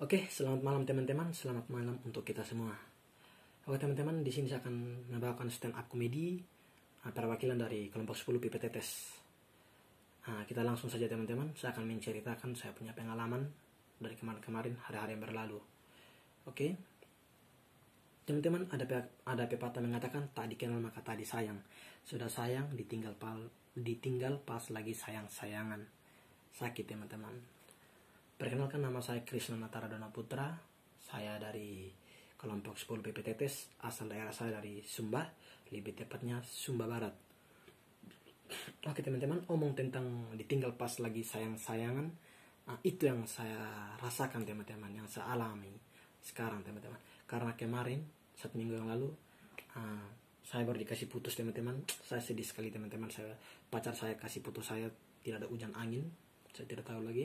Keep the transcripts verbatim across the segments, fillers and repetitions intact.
Oke, selamat malam teman-teman. Selamat malam untuk kita semua. Oke teman-teman, di sini saya akan membawakan stand up komedi uh, perwakilan dari kelompok sepuluh P P T T E S. Nah, kita langsung saja teman-teman. Saya akan menceritakan saya punya pengalaman dari kemarin-kemarin, hari-hari yang berlalu. Oke, teman-teman, ada ada pepatah mengatakan tak dikenal maka tak disayang. Sudah sayang ditinggal pal, ditinggal pas lagi sayang-sayangan. Sakit teman-teman. Perkenalkan, nama saya Krisna Natara Dona Putra. Saya dari kelompok sepuluh P P T T E S. Asal daerah saya dari Sumba, lebih tepatnya Sumba Barat. Oke teman-teman, omong tentang ditinggal pas lagi sayang-sayangan, nah, itu yang saya rasakan teman-teman, yang saya alami sekarang teman-teman. Karena kemarin, satu minggu yang lalu, uh, saya baru dikasih putus teman-teman. Saya sedih sekali teman-teman. Saya pacar saya kasih putus saya, tidak ada hujan angin. Saya tidak tahu lagi.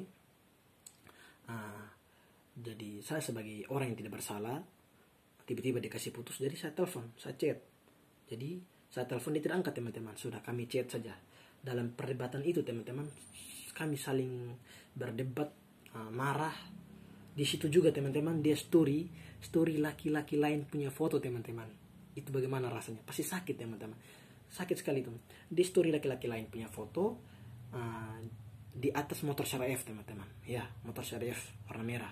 Uh, jadi saya sebagai orang yang tidak bersalah, tiba-tiba dikasih putus, jadi saya telepon, saya chat. Jadi saya telepon, dia tidak angkat teman-teman. Sudah kami chat saja. Dalam perdebatan itu teman-teman, kami saling berdebat, uh, marah. Di situ juga teman-teman, dia story, story laki-laki lain punya foto teman-teman. Itu bagaimana rasanya? Pasti sakit teman-teman. Sakit sekali itu. Di story laki-laki lain punya foto. Uh, di atas motor Sierra F teman-teman, ya, motor Sierra F warna merah.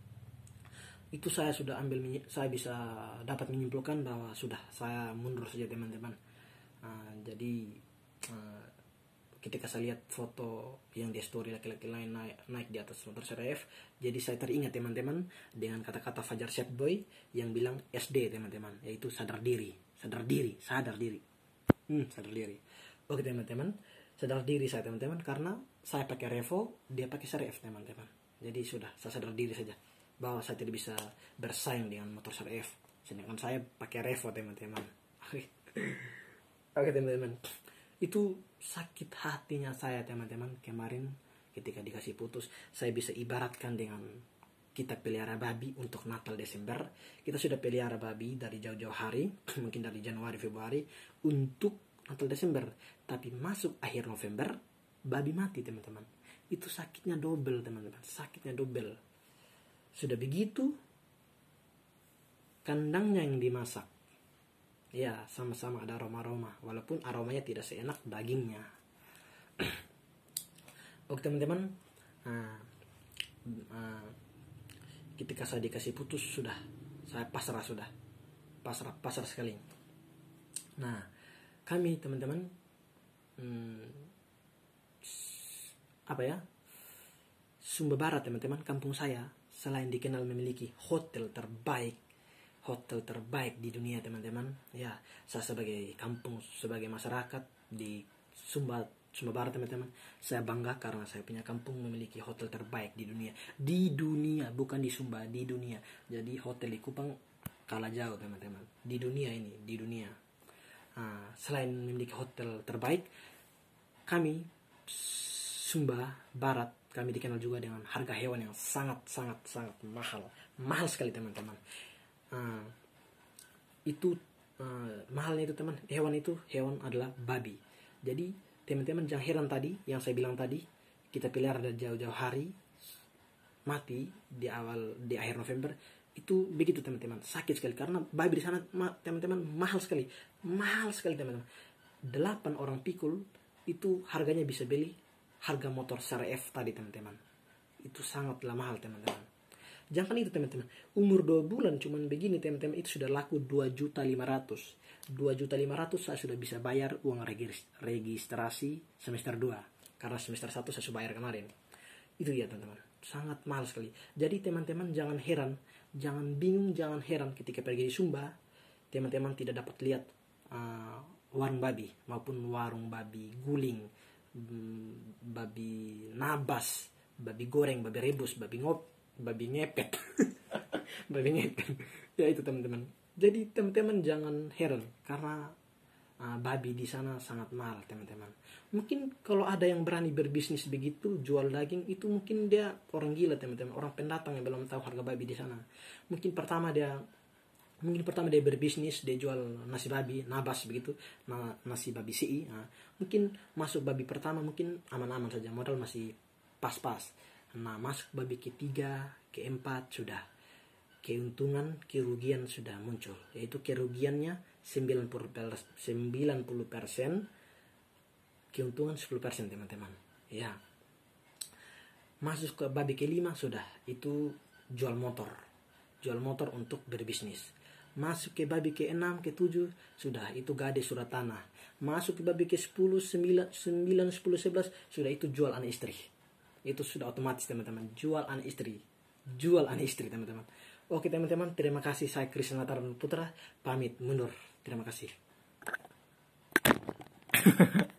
Itu saya sudah ambil, saya bisa dapat menyimpulkan bahwa sudah saya mundur saja teman-teman. Uh, jadi uh, ketika saya lihat foto yang di story laki-laki lain naik, naik di atas motor Sierra F, jadi saya teringat teman-teman dengan kata-kata Fajar Set Boy yang bilang S D teman-teman, yaitu sadar diri, sadar diri, sadar diri, hmm, sadar diri. Oke teman-teman, sadar diri saya teman-teman, karena saya pakai Revo, dia pakai Sierra F teman-teman. Jadi sudah, saya sadar diri saja bahwa saya tidak bisa bersaing dengan motor Sierra F. Sedangkan saya pakai Revo teman-teman. Oke teman-teman, itu sakit hatinya saya teman-teman kemarin ketika dikasih putus. Saya bisa ibaratkan dengan kita pelihara babi untuk Natal Desember. Kita sudah pelihara babi dari jauh-jauh hari, mungkin dari Januari Februari untuk Natal Desember, tapi masuk akhir November babi mati teman-teman. Itu sakitnya double teman-teman, sakitnya double. Sudah begitu kandangnya yang dimasak, ya sama-sama ada aroma-aroma, walaupun aromanya tidak seenak dagingnya. Oke teman-teman, uh, uh, ketika saya dikasih putus, sudah saya pasrah, sudah pasrah pasrah sekali. Nah, kami teman-teman, hmm, apa ya, Sumba Barat teman-teman, kampung saya selain dikenal memiliki hotel terbaik, hotel terbaik di dunia teman-teman. Ya, saya sebagai kampung, sebagai masyarakat di Sumba Sumba Barat teman-teman, saya bangga karena saya punya kampung memiliki hotel terbaik di dunia. Di dunia, bukan di Sumba, di dunia. Jadi hotel di Kupang kalah jauh teman-teman. Di dunia ini, di dunia. Nah, selain memiliki hotel terbaik, kami Sumba Barat, kami dikenal juga dengan harga hewan yang sangat-sangat-sangat mahal. Mahal sekali teman-teman. Uh, itu uh, mahalnya itu teman, hewan itu, hewan adalah babi. Jadi teman-teman jangan heran tadi, yang saya bilang tadi, kita pelihara dari jauh-jauh hari, mati di awal, di akhir November. Itu begitu teman-teman, sakit sekali. Karena babi di sana ma- teman-teman mahal sekali. Mahal sekali teman-teman. Delapan orang pikul, itu harganya bisa beli harga motor Sierra F tadi teman-teman. Itu sangatlah mahal teman-teman. Jangan itu teman-teman, umur dua bulan cuman begini teman-teman, itu sudah laku dua juta lima ratus. dua juta lima ratus saya sudah bisa bayar uang registrasi semester dua. Karena semester satu saya sudah bayar kemarin. Itu dia teman-teman, sangat mahal sekali. Jadi teman-teman jangan heran, jangan bingung, jangan heran ketika pergi di Sumba, teman-teman tidak dapat lihat uh, warung babi maupun warung babi guling, babi nabas, babi goreng, babi rebus, babi ngop, babi ngepet, babi ngepet. Ya itu teman-teman. Jadi teman-teman jangan heran karena uh, babi di sana sangat mahal teman-teman. Mungkin kalau ada yang berani berbisnis begitu, jual daging, itu mungkin dia orang gila teman-teman, orang pendatang yang belum tahu harga babi di sana. Mungkin pertama dia Mungkin pertama dia berbisnis, dia jual nasi babi, nabas begitu, nah, nasi babi C I. Nah, mungkin masuk babi pertama mungkin aman-aman saja, modal masih pas-pas. Nah, masuk babi ketiga, keempat sudah keuntungan, kerugian sudah muncul. Yaitu kerugiannya sembilan puluh persen, keuntungan sepuluh persen teman-teman. Ya. Masuk ke babi kelima sudah, itu jual motor. Jual motor untuk berbisnis. Masuk ke babi keenam, ketujuh sudah, itu gade surat tanah. Masuk ke babi ke sepuluh, sembilan, sembilan, sepuluh, sebelas sudah, itu jual anak istri. Itu sudah otomatis teman-teman, jual anak istri. Jual anak istri teman-teman. Oke teman-teman, terima kasih. Saya Krisna Taran Putra, pamit mundur. Terima kasih.